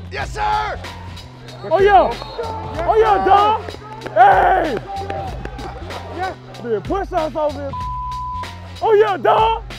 Yes, sir! Oh, yeah. Oh, yeah, dog. Hey! Yeah. Push us over here. Oh, yeah, dog.